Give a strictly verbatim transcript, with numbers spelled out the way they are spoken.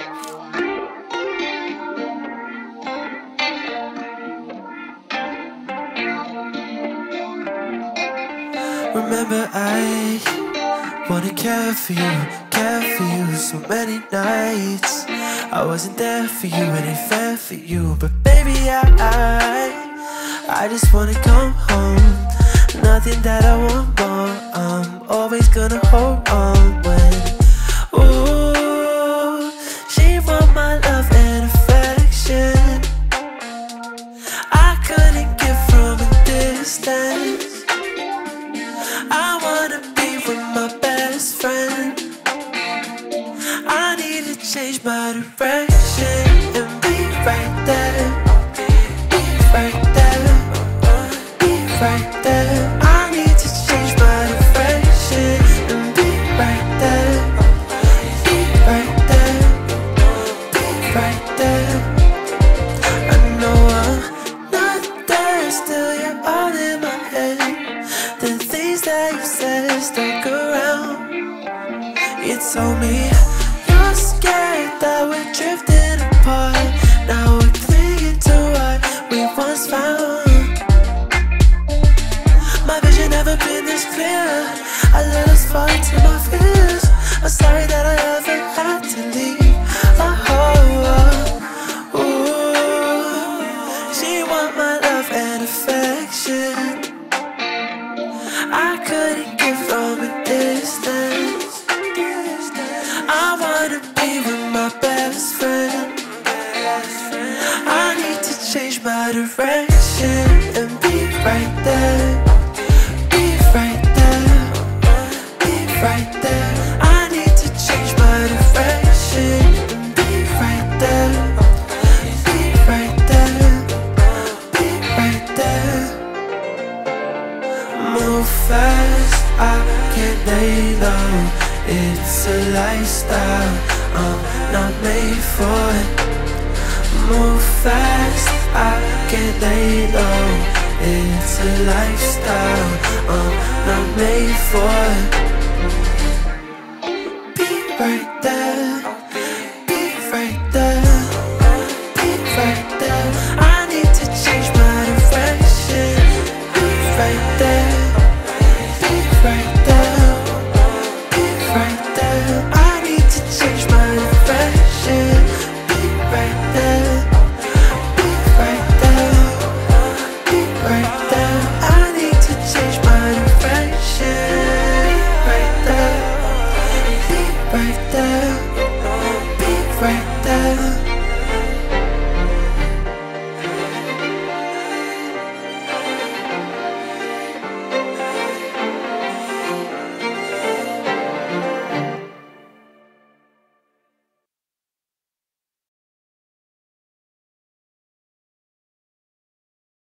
Remember I wanna care for you, care for you so many nights. I wasn't there for you, it ain't fair for you, but baby I, I, I just wanna come home. Nothing that I want more, I'm always gonna hold on when ooh, she want my love and affection. I couldn't give from a distance. I wanna be with my best friend. I need to change my direction and be right there, be right there, be right there. I need to change my direction and be right there, be right there, be right there. I know I'm not there, still you're all in my head. The things that you said stuck around. You told me you're scared that we're drifting apart. Now we're clinging to what we once found. My vision never been this clear. I let us fall into my fears. I'm sorry that I ever had to leave. Oh, oh, oh. Ooh, she want my love and affection. I couldn't give from a distance. I wanna be with my best friend. I need to change my direction and be right there, be right there, be right there. I need to change my direction and be right there, be right there, be right there. Move fast, I can't lay low. It's a lifestyle I'm not made for it. Move fast, I can't lay low. It's a lifestyle I'm not made for it. Be right there, be right there, be right there. I need to change my direction. Be right there, be right there, be right there. I need to change my direction. Be right there, be right there, be right there. I need to change my direction. Be right there, be right there, be right there.